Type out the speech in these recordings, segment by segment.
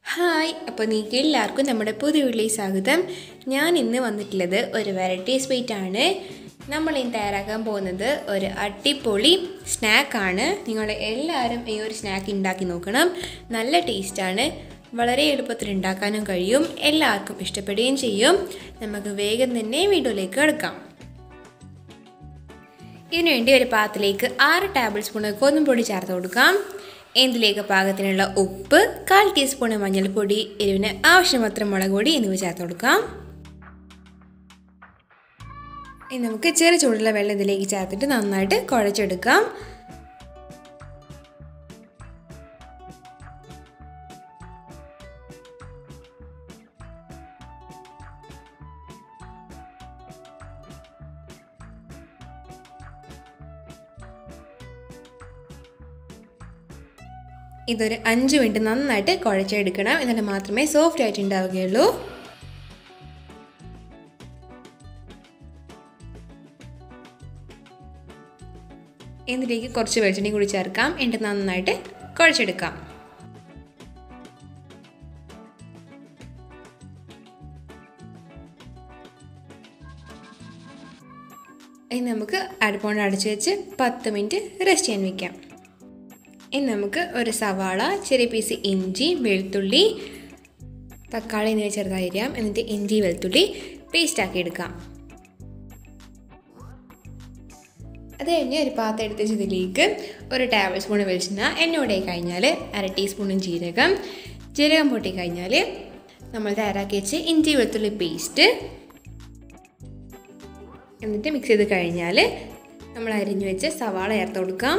Hi, അപ്പോൾ നിങ്ങൾക്ക് എല്ലാവർക്കും നമ്മുടെ പുതിയ വീട്ടിലേക്ക് സ്വാഗതം. ഞാൻ ഇന്ന് വന്നിട്ടുള്ളത് ഒരു വെറൈറ്റി സ്വീറ്റാണ്. നമ്മൾ ഇന്ന് തയ്യാറാക്കാൻ പോകുന്നത് ഒരു അടിപൊളി സ്നാക്കാണ്. നിങ്ങൾ എല്ലാവരും ഈ ഒരു സ്നാക്ക് ഉണ്ടാക്കി നോക്കണം. നല്ല ടേസ്റ്റാണ്, വളരെ എളുപ്പത്തിൽ ഉണ്ടാക്കാനും കഴിയും, എല്ലാവർക്കും ഇഷ്ടപ്പെടുകയും ചെയ്യും. നമുക്ക് വേഗം തന്നെ വീഡിയോയിലേക്ക് കിടക്കാം. ഇതിനുവേണ്ടി ഒരു പാത്രത്തിലേക്ക് 6 ടേബിൾ സ്പൂൺ ഗോതമ്പൊടി ചേർത്ത് കൊടുക്കാം. ഇതിലേക്ക് പാകത്തിനുള്ള ഉപ്പ്, 1/4 ടീസ്പൂൺ മഞ്ഞൾപ്പൊടി, എരിവിന് ആവശ്യമാത്ര മുളക് പൊടി എന്നിവ ചേർത്ത് കൊടുക്കാം. ഇനി നമുക്ക് ചെറു ചൂടുള്ള വെള്ളം ഇതിലേക്ക് ചേർത്തിട്ട് നന്നായിട്ട് കുഴച്ചെടുക്കാം. ഇതൊരു 5 മിനിറ്റ് നന്നായിട്ട് കുഴച്ചെടുക്കണം. എന്നിട്ട് മാത്രമേ സോഫ്റ്റ് ആയിട്ട് ഉണ്ടാവുകയുള്ളൂ. ഇതിലേക്ക് കുറച്ച് വെളിച്ചെണ്ണ കൂടി ചേർക്കാം. എന്നിട്ട് നന്നായിട്ട് കുഴച്ചെടുക്കാം. ഇനി നമുക്ക് അടുപ്പോണ്ട് അടച്ചു വെച്ച് 10 മിനിറ്റ് റെസ്റ്റ് ചെയ്യാൻ വയ്ക്കാം. ഇനി നമുക്ക് ഒരു സവാള, ചെറിയ പീസ് ഇഞ്ചി, വെളുത്തുള്ളി, തക്കാളി എന്നിവ ചെറുതായി അരിയാം. എന്നിട്ട് ഇഞ്ചി വെളുത്തുള്ളി പേസ്റ്റാക്കി എടുക്കാം. അത് കഴിഞ്ഞ് ഒരു പാത്രം എടുത്ത് ഇതിലേക്ക് ഒരു ടേബിൾ സ്പൂൺ വെളിച്ചെണ്ണ, എണ്ണ കഴിഞ്ഞാൽ 1/2 ടീസ്പൂൺ ജീരകം പൊട്ടിക്കഴിഞ്ഞാൽ നമ്മൾ തയ്യാറാക്കി വെച്ച് ഇഞ്ചി വെളുത്തുള്ളി പേസ്റ്റ് എന്നിട്ട് മിക്സ് ചെയ്ത് കഴിഞ്ഞാൽ നമ്മൾ അരിഞ്ഞു വെച്ച് സവാള ചേർത്ത് കൊടുക്കാം.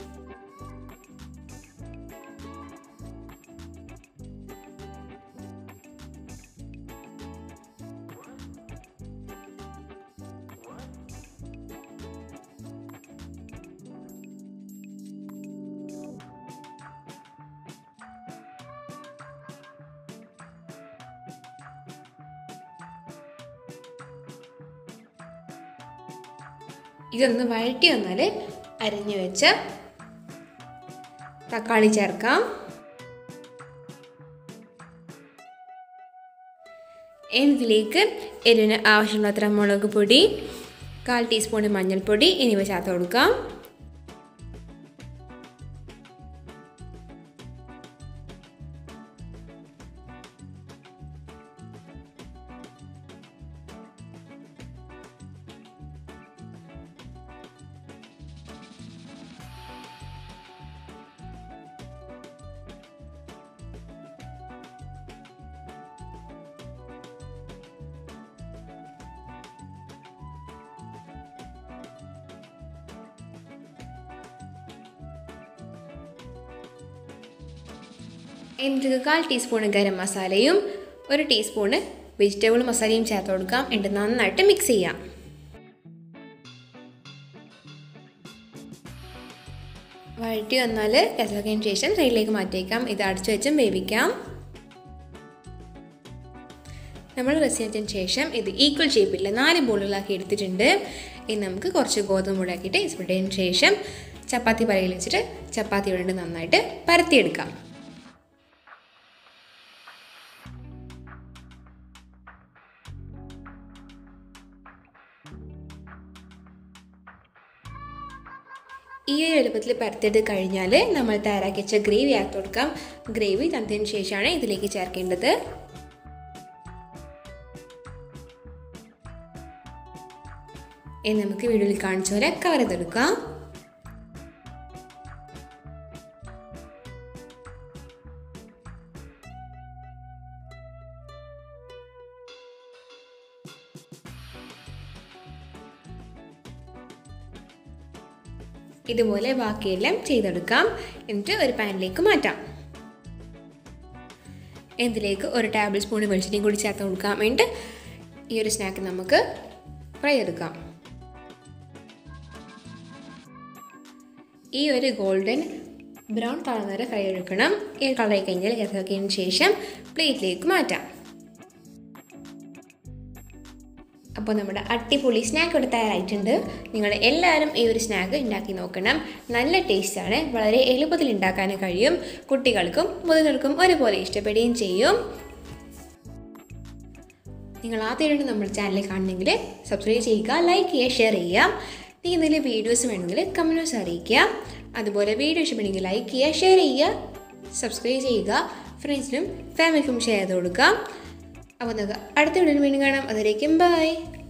ഇതൊന്ന് വഴറ്റി വന്നാൽ അരിഞ്ഞു വെച്ച തക്കാളി ചേർക്കാം. ഇതിലേക്ക് എരിവിന് ആവശ്യമുള്ളത്ര മുളക് പൊടി, 1/4 ടീസ്പൂൺ മഞ്ഞൾപ്പൊടി എന്നിവ ചേർത്ത് കൊടുക്കാം. എന്നിട്ട് 1/4 ടീസ്പൂൺ ഗരം മസാലയും 1 ടീസ്പൂൺ വെജിറ്റബിൾ മസാലയും ചേർത്ത് കൊടുക്കാം. എന്നിട്ട് നന്നായിട്ട് മിക്സ് ചെയ്യാം. വഴറ്റി വന്നാൽ കസക്കിയതിന് ശേഷം സൈഡിലേക്ക് മാറ്റിയേക്കാം. ഇത് അടച്ചു വെച്ചും വേവിക്കാം. നമ്മൾ റെസിനത്തിന് ശേഷം ഇത് ഈക്വൽ ഷേപ്പിൽ 4 ബോളുകളാക്കി എടുത്തിട്ടുണ്ട്. ഇനി നമുക്ക് കുറച്ച് ഗോതമ്പ് പൊടിയാക്കിയിട്ട് ഇസ്പിട്ടതിന് ശേഷം ചപ്പാത്തി പലകയിൽ വെച്ചിട്ട് ചപ്പാത്തി കൊണ്ട് നന്നായിട്ട് പരത്തിയെടുക്കാം. ഈ ഒരു എളുപ്പത്തിൽ പരത്തിയിട്ട് കഴിഞ്ഞാൽ നമ്മൾ തയ്യാറാക്കി വെച്ച ഗ്രേവി ആക്കി കൊടുക്കാം. ഗ്രേവി തണുത്തതിന് ശേഷമാണ് ഇതിലേക്ക് ചേർക്കേണ്ടത്. ഇനി നമുക്ക് വീഡിയോയിൽ കാണിച്ച പോലെ കവർ ചെയ്തെടുക്കാം. ഇതുപോലെ ബാക്കിയെല്ലാം ചെയ്തെടുക്കാം. എന്നിട്ട് ഒരു പാനിലേക്ക് മാറ്റാം. ഇതിലേക്ക് ഒരു ടേബിൾ സ്പൂൺ വെളിച്ചെണ്ണയും കൂടി ചേർത്ത് കൊടുക്കാം. എന്നിട്ട് ഈ ഒരു സ്നാക്ക് നമുക്ക് ഫ്രൈ ചെയ്തെടുക്കാം. ഈ ഒരു ഗോൾഡൻ ബ്രൗൺ കളർ വരെ ഫ്രൈ എടുക്കണം. ഈ കളറായി കഴിഞ്ഞാൽ ഇറക്കിയതിന് ശേഷം പ്ലേറ്റിലേക്ക് മാറ്റാം. അപ്പോൾ നമ്മുടെ അടിപൊളി സ്നാക്ക് ഇവിടെ തയ്യാറായിട്ടുണ്ട്. നിങ്ങൾ എല്ലാവരും ഈ ഒരു സ്നാക്ക് ഉണ്ടാക്കി നോക്കണം. നല്ല ടേസ്റ്റാണ്, വളരെ എളുപ്പത്തിൽ ഉണ്ടാക്കാനും കഴിയും. കുട്ടികൾക്കും മുതിർന്നവർക്കും ഒരുപോലെ ഇഷ്ടപ്പെടുകയും ചെയ്യും. നിങ്ങൾ ആദ്യമായിട്ട് നമ്മുടെ ചാനൽ കാണണമെങ്കിൽ സബ്സ്ക്രൈബ് ചെയ്യുക, ലൈക്ക് ചെയ്യുക, ഷെയർ ചെയ്യുക. നിങ്ങൾക്ക് എന്തെങ്കിലും വീഡിയോസ് വേണമെങ്കിൽ കമൻറ്റ്സ് അറിയിക്കുക. അതുപോലെ വീഡിയോ ഇഷ്ടപ്പെടുമെങ്കിൽ ലൈക്ക് ചെയ്യുക, ഷെയർ ചെയ്യുക, സബ്സ്ക്രൈബ് ചെയ്യുക, ഫ്രണ്ട്സിനും ഫാമിലിക്കും ഷെയർ ചെയ്ത് കൊടുക്കുക. അപ്പോൾ നമുക്ക് അടുത്ത വീഡിയോയിൽ വീണ്ടും കാണാം. അതുവരേക്കും ബൈ.